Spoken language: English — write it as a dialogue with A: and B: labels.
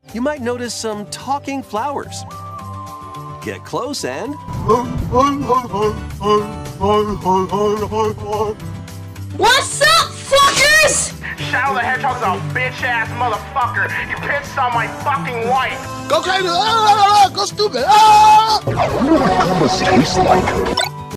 A: you might notice some talking flowers. Get close and...
B: What's up, fuckers?
C: Shadow the Hedgehog's a bitch-ass motherfucker. You pissed on my fucking wife.
D: Go crazy. Go stupid.
E: You know what hummus tastes like?